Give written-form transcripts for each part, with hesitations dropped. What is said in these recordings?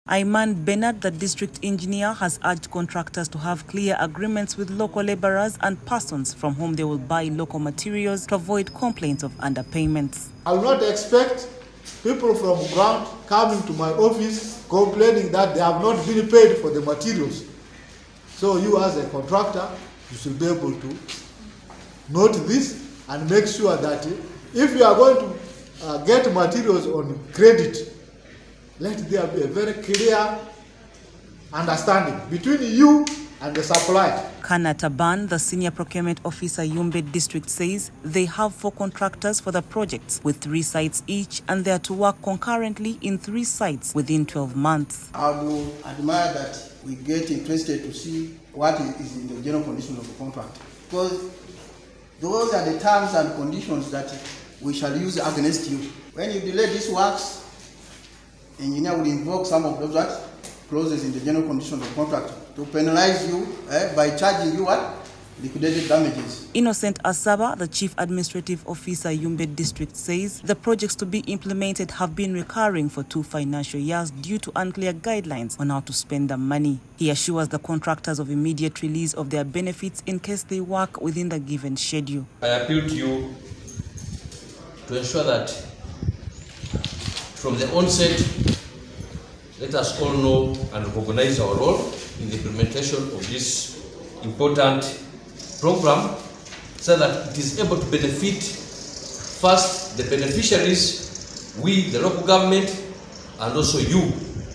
Ayman Bernard, the district engineer, has urged contractors to have clear agreements with local laborers and persons from whom they will buy local materials to avoid complaints of underpayments. I will not expect people from ground coming to my office complaining that they have not been paid for the materials. So you as a contractor, you should be able to note this and make sure that if you are going to get materials on credit, let there be a very clear understanding between you and the supplier. Kana Taban, the senior procurement officer, Yumbe District, says they have 4 contractors for the projects with 3 sites each, and they are to work concurrently in 3 sites within 12 months. I would admire that we get interested to see what is in the general conditions of the contract, because those are the terms and conditions that we shall use against you. When you delay these works, engineer will invoke some of those clauses in the general conditions of the contract to penalize you by charging you liquidated damages. Innocent Asaba, the chief administrative officer, Yumbe District, says the projects to be implemented have been recurring for 2 financial years due to unclear guidelines on how to spend the money. He assures the contractors of immediate release of their benefits in case they work within the given schedule. I appeal to you to ensure that from the onset, let us all know and recognize our role in the implementation of this important program so that it is able to benefit first the beneficiaries, we, the local government, and also you,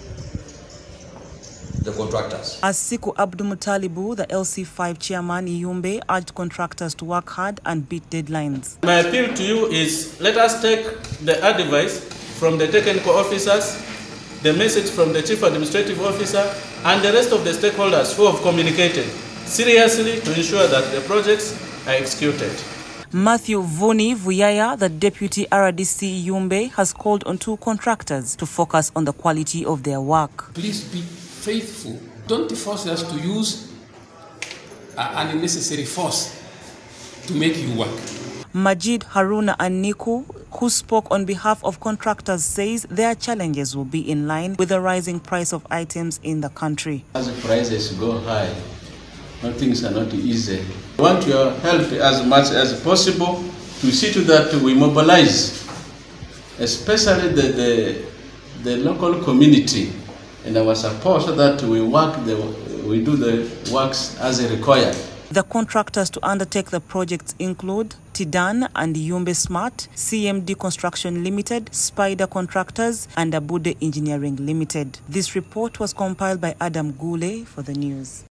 the contractors. As Siku Abdumutalibu, the LC5 chairman, Yumbe, urged contractors to work hard and beat deadlines. My appeal to you is let us take the advice from the technical officers, the message from the chief administrative officer, and the rest of the stakeholders who have communicated seriously to ensure that the projects are executed. Matthew Vuni Vuyaya, the deputy RDC Yumbe, has called on 2 contractors to focus on the quality of their work. Please be faithful. Don't force us to use unnecessary force to make you work. Majid Haruna Aniku, who spoke on behalf of contractors, says their challenges will be in line with the rising price of items in the country. As the prices go high, things are not easy. We want your help as much as possible to see to that we mobilize, especially the local community and our support so that we do the works as required. The contractors to undertake the projects include Tidan and Yumbe Smart, CMD Construction Limited, Spider Contractors, and Abude Engineering Limited. This report was compiled by Adam Gule for the news.